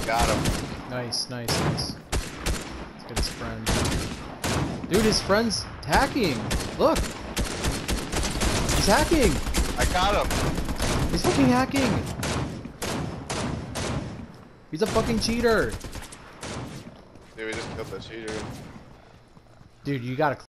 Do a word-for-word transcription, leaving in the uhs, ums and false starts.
Got him. Nice, nice, nice. Let's get his friend. Dude, his friend's hacking. Look. He's hacking. I got him. He's fucking hacking. He's a fucking cheater. Dude, we just killed the cheater. Dude, you gotta